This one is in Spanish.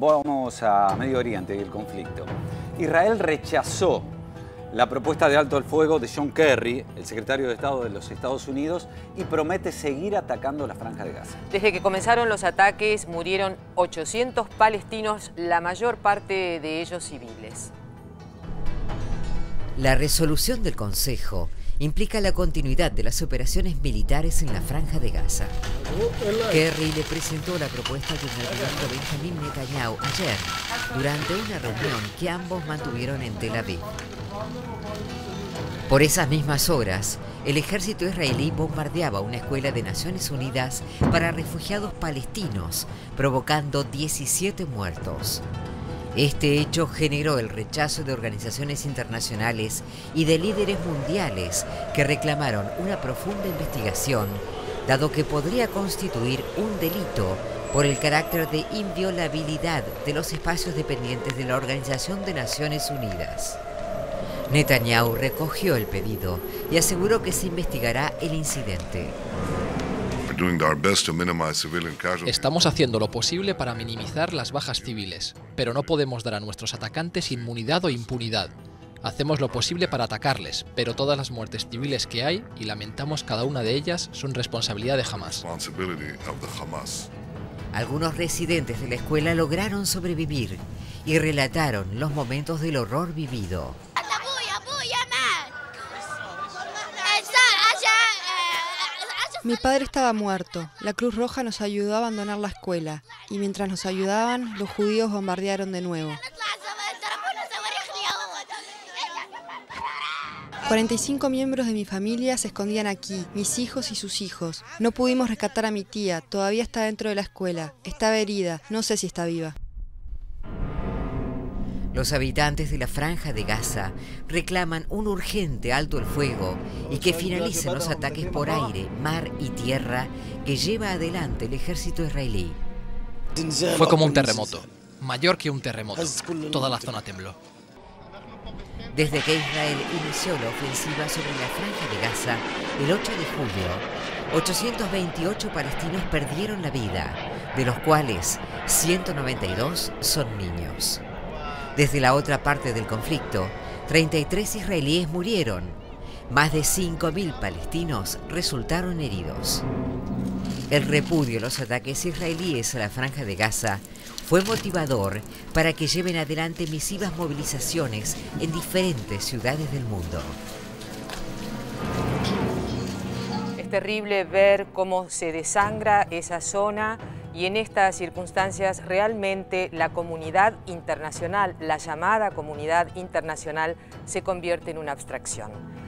Vamos a Medio Oriente y el conflicto. Israel rechazó la propuesta de alto el fuego de John Kerry, el secretario de Estado de los Estados Unidos, y promete seguir atacando la Franja de Gaza. Desde que comenzaron los ataques murieron 800 palestinos, la mayor parte de ellos civiles. La resolución del Consejo implica la continuidad de las operaciones militares en la Franja de Gaza. Kerry le presentó la propuesta al primer ministro Benjamin Netanyahu ayer, durante una reunión que ambos mantuvieron en Tel Aviv. Por esas mismas horas, el ejército israelí bombardeaba una escuela de Naciones Unidas para refugiados palestinos, provocando 17 muertos. Este hecho generó el rechazo de organizaciones internacionales y de líderes mundiales que reclamaron una profunda investigación, dado que podría constituir un delito por el carácter de inviolabilidad de los espacios dependientes de la Organización de Naciones Unidas. Netanyahu recogió el pedido y aseguró que se investigará el incidente. Estamos haciendo lo posible para minimizar las bajas civiles, pero no podemos dar a nuestros atacantes inmunidad o impunidad. Hacemos lo posible para atacarles, pero todas las muertes civiles que hay, y lamentamos cada una de ellas, son responsabilidad de Hamás. Algunos residentes de la escuela lograron sobrevivir y relataron los momentos del horror vivido. Mi padre estaba muerto. La Cruz Roja nos ayudó a abandonar la escuela y mientras nos ayudaban, los judíos bombardearon de nuevo. 45 miembros de mi familia se escondían aquí, mis hijos y sus hijos. No pudimos rescatar a mi tía, todavía está dentro de la escuela. Estaba herida, no sé si está viva. Los habitantes de la Franja de Gaza reclaman un urgente alto el fuego y que finalicen los ataques por aire, mar y tierra que lleva adelante el ejército israelí. Fue como un terremoto, mayor que un terremoto. Toda la zona tembló. Desde que Israel inició la ofensiva sobre la Franja de Gaza el 8 de julio, 828 palestinos perdieron la vida, de los cuales 192 son niños. Desde la otra parte del conflicto, 33 israelíes murieron. Más de 5.000 palestinos resultaron heridos. El repudio a los ataques israelíes a la Franja de Gaza fue motivador para que lleven adelante masivas movilizaciones en diferentes ciudades del mundo. Es terrible ver cómo se desangra esa zona y en estas circunstancias realmente la comunidad internacional, la llamada comunidad internacional, se convierte en una abstracción.